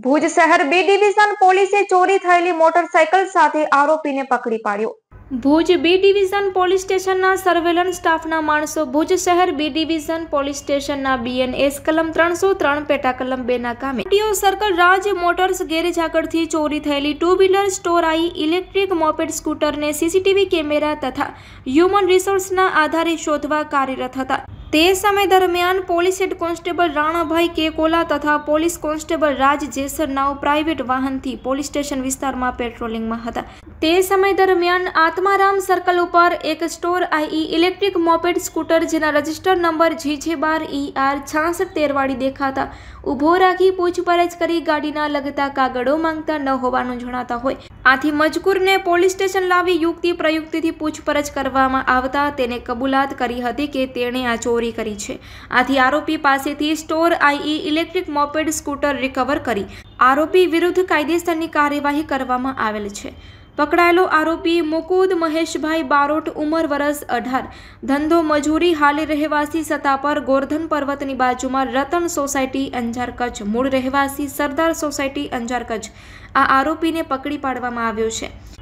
ભુજ શહેર B division પોલીસે ચોરી થયેલી મોટરસાયકલ સાથે આરોપીને પકડી પાડ્યો। ભુજ બી ડિવિઝન પોલીસ સ્ટેશનના સર્વેલન્સ સ્ટાફના માણસો ભુજ શહેર બી ડિવિઝન પોલીસ સ્ટેશનના BNS કલમ 303 પેટા કલમ 2 ના કામે ટીઓ સર્કલ રાજ મોટર્સ ગેરેજ આગળથી ચોરી થયેલી two wheeler store I electric moped સ્કૂટરને સીસીટીવી કેમેરા તથા હ્યુમન રિસોર્સના આધારે શોધવા કાર્યરત હતા। તે સમય દરમિયાન પોલીસ હેડ કોન્સ્ટેબલ રાણાભાઈ કે કોલા તથા પોલીસ કોન્સ્ટેબલ રાજ જેસર નાવ પ્રાઇવેટ વાહનથી પોલીસ સ્ટેશન વિસ્તારમાં પેટ્રોલિંગમાં હતા। તે સમય દરમિયાન આત્મારામ સર્કલ ઉપર એક store I electric moped scooter જેના રજિસ્ટર નંબર GJ12ER 6613 વાળી દેખાતા ઊભો રાખી પૂછપરછ કરી ગાડીના લગતા કાગળો માંગતા ન હોવાનું જણાતા હોય આથી મજકૂરને પોલીસ સ્ટેશન લાવી યુક્તિ પ્રયુક્તિથી પૂછપરછ કરવામાં આવતા તેને કબૂલાત કરી હતી કે તેણે આ ચોરી કરી છે। આથી આરોપી પાસેથી store I electric moped scooter recover કરી આરોપી વિરુદ્ધ કાયદેસરની કાર્યવાહી કરવામાં આવેલ છે। પકડાયેલો આરોપી મુકુદ મહેશભાઈ બારોટ ઉંમર વર્ષ 18 ધંધો મજૂરી હાલે રહેવાસી સતાપર ગોરધન પર્વતની બાજુમાં રતન સોસાયટી અંજાર કચ્છ મૂળ રહેવાસી સરદાર સોસાયટી અંજાર કચ્છ આ આરોપીને પકડી પાડવામાં આવ્યો છે।